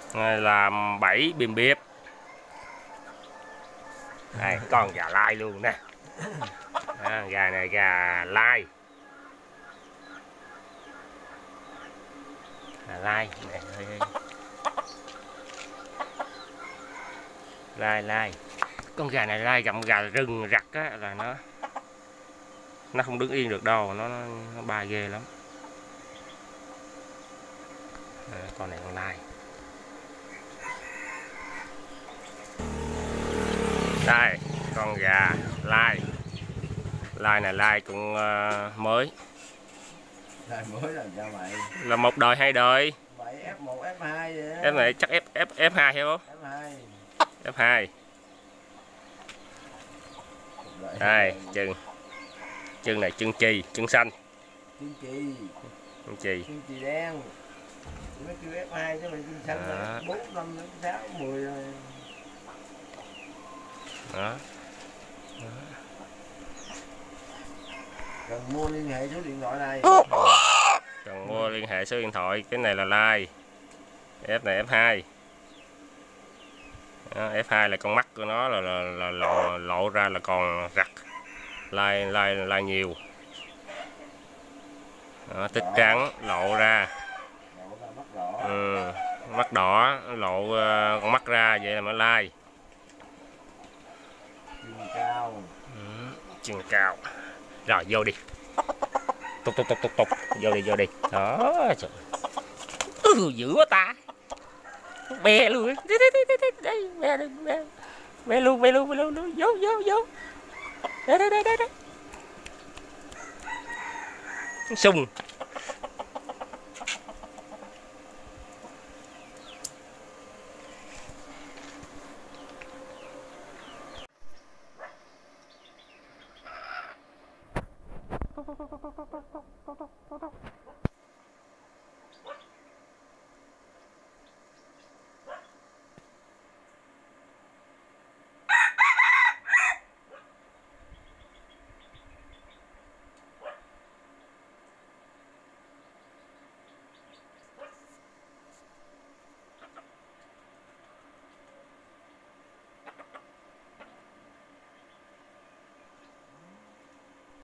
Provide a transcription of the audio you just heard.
làm bẫy bìm biệp. Đây, con gà lai luôn nè. Gà này gà lai. Gà lai này. Lai. Con gà này lai gặm gà rừng rặt á, là nó không đứng yên được đâu, nó bay ghê lắm. Con này con lai. Đây, con gà lai. Lai này lai cũng mới. Lai mới là sao mày? Là một đời hai đời. Vậy F1, F2 vậy. F này chắc F2 hay không? F2. F2. Đây, chân này chân chì, chân xanh. Chân chì. Chân chì. Chân chì đen. Nó kêu F2 chứ mà chân xanh là 4, 5, 6, 10 rồi. Đó. Cần mua liên hệ số điện thoại này. Cần mua liên hệ số điện thoại. Cái này là lai. F này F2. Đó, F2 là con mắt của nó là lộ ra là còn rặt. Lai nhiều. Đó, tích trắng lộ ra. Mắt đỏ lộ con mắt ra, vậy là mới lai. Chừng cao. Rồi vô đi. Tục vô đi. Đó trời. Dữ quá ta. Bè luôn. Đây, bè luôn. Vô. Đây. Sung. Tốt.